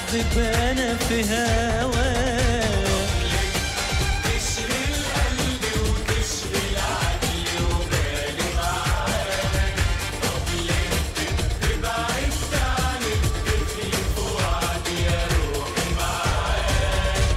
واتعذب انا في هواك. تشغل قلبي وتشغل عقلي وبالي معاك. طب ليه تبعد عن الطفل في وعدي يا روحي معاك.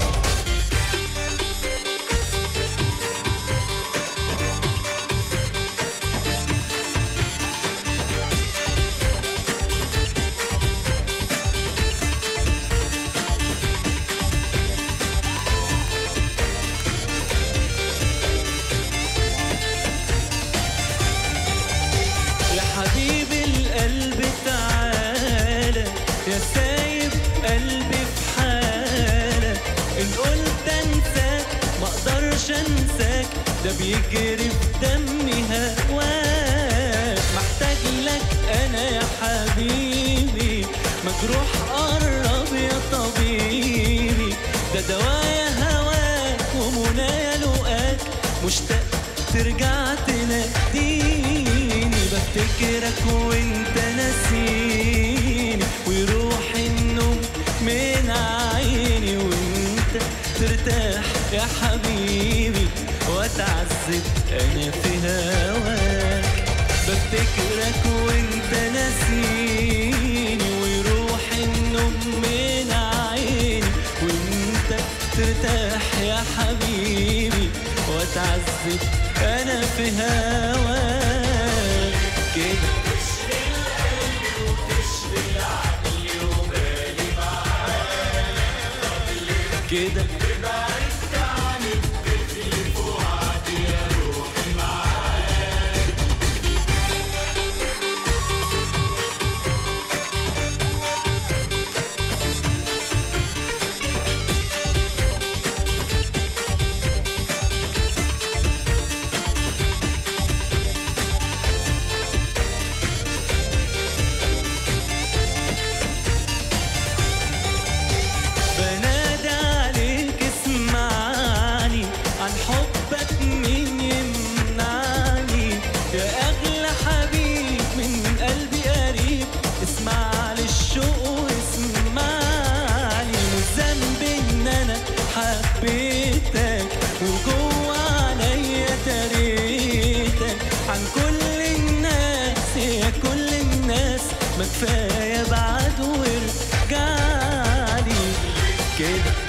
يا حبيب القلب تعالى، يا سايب قلبي في حالك. إن قلت أنساك مقدرش أنساك، ده بيجري في دمي هواك. محتاج لك أنا يا حبيبي، مجروح قرب يا طبيبي. ده دوايا هواك ومنايا لقاك، مشتاق ترجع تناديني. بفتكرك وانت ناسيني، ويروح النوم من عيني، وانت ترتاح يا حبيبي واتعذب انا في هواك. بفتكرك وانت ناسيني، ويروح النوم من عيني، وانت ترتاح يا حبيبي واتعذب انا في هواك. كده تشغل قلبي وتشغل عقلي وبالي معاك. طب ليه كده تبعد عن الطفل في وعدي يا روحي معاك. بنادى عليك اسمعني، عن حبك مين يمنعني. يا أغلى حبيب من قلبي قريب، اسمع للشوق واسمعني. مش ذنبي إن أنا حبيتك، وجوه عليا تريتك. عن كل الناس يا كل الناس، ما كفاية بعد وارجعلي. كده